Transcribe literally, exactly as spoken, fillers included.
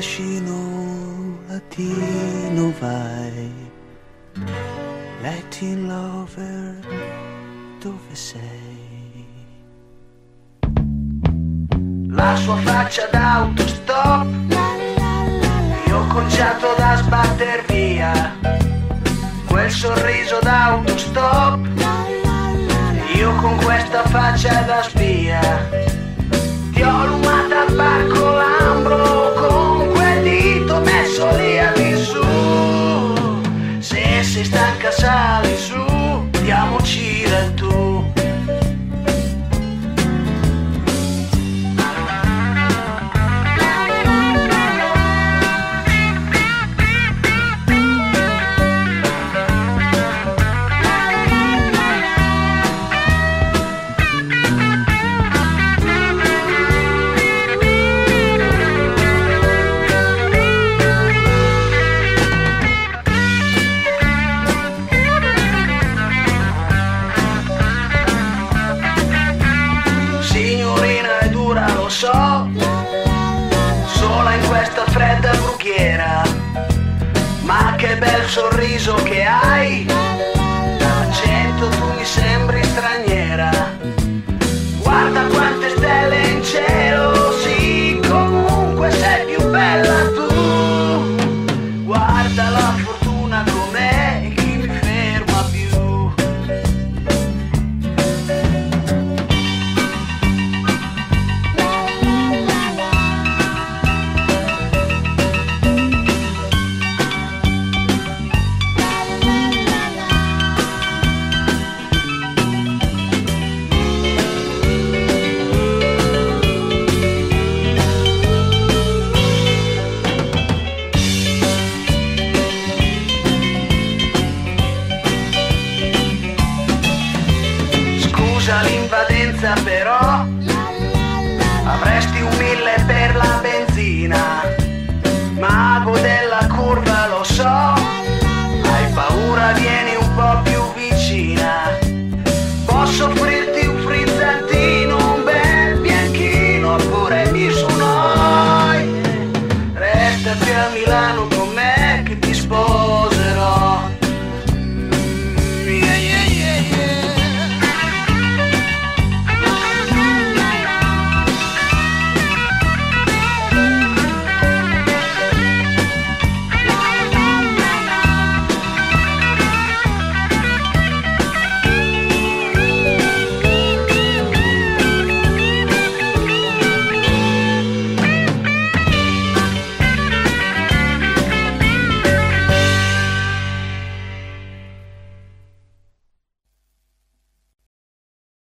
fascino latino vai, Latin lover, dove sei? La sua faccia d'autostop, io conciato da sbatter via, quel sorriso d'autostop, io con questa faccia da spia, ti ho lumata al parco Lambro con quel dito messo lì a di su. Se sei stanca sali su, diamoci del tu. Sola in questa fredda brughiera, ma che bel sorriso che hai, dall'accento tu mi sembri straniera. Guarda quante stelle in cielo, sì, comunque sei più bella tu. Guarda la fortuna com'è e chi mi ferma più. L'invadenza però avresti un mille per la benzina, mago della curva lo so,